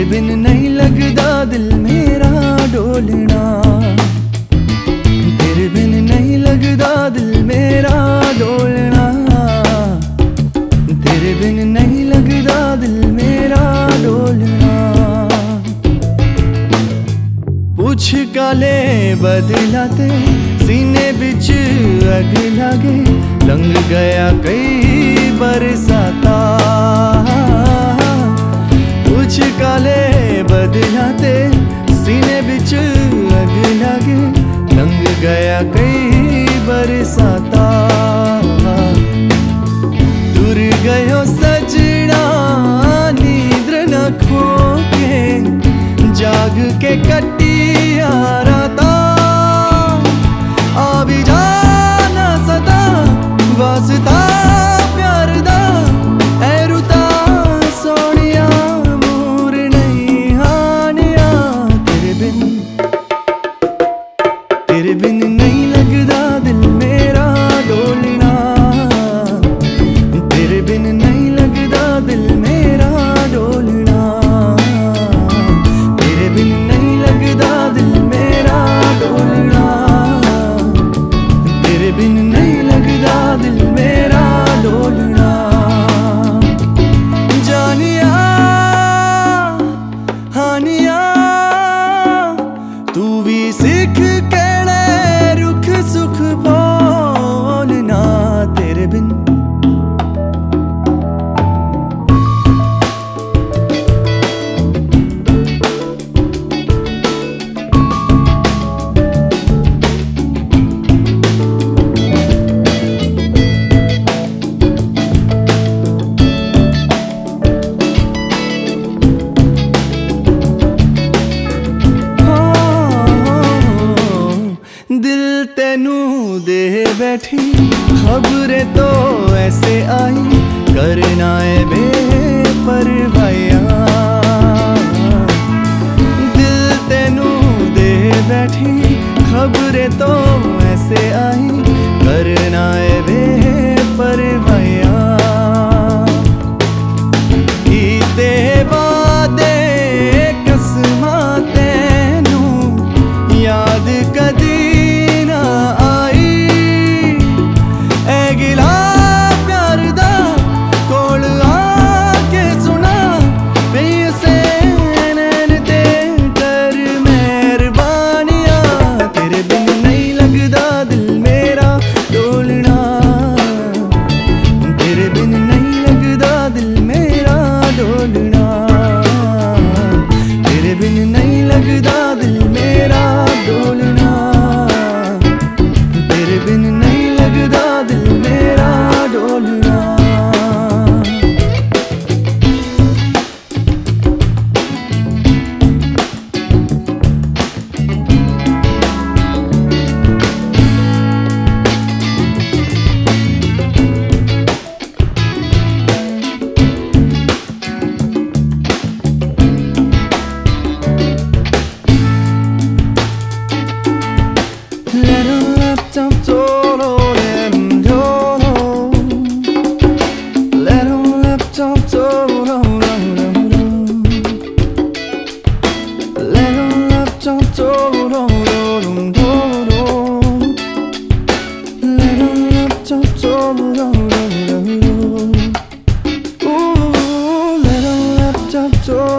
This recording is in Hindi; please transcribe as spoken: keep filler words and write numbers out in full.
बिन नहीं लगदा दिल मेरा डोलना, तेरे बिन नहीं लगदा दिल मेरा डोलना, तेरे बिन नहीं लगदा दिल मेरा डोलना। पूछ काले बदलाते सीने बिच अग लागे, लंघ गया कई बरसाता। पूछ काले बदलाते सीने बिच अग लागे, लंघ गया कई बरसाता। दूर गयो सजना नींद्र न खो के, जाग के कटिया राता। आ भी जाना सदा वास्ता प्यार दा, ऐ रुता सोनिया मूर नहीं हानिया। तेरे बिन तेरे बिन नहीं लगदा दिल मेरा डोलना, तेरे बिन नहीं लगदा दिल मेरा डोलना, तेरे बिन नहीं लगदा दिल मेरा डोलना, तेरे बिन नहीं लगदा दिल मेरा डोलना। जानिया हानिया तू भी सीख कहना रुख सुख बोलना। तेरे बिन दिल तेनू दे बैठी खबरें तो ऐसे आई, करना है बेपरवाहिया। दिल तेनू दे बैठी खबरें तो ऐसे आई, करना है बेपरवाहिया। कीते वादे कसमां तैनू याद कदी so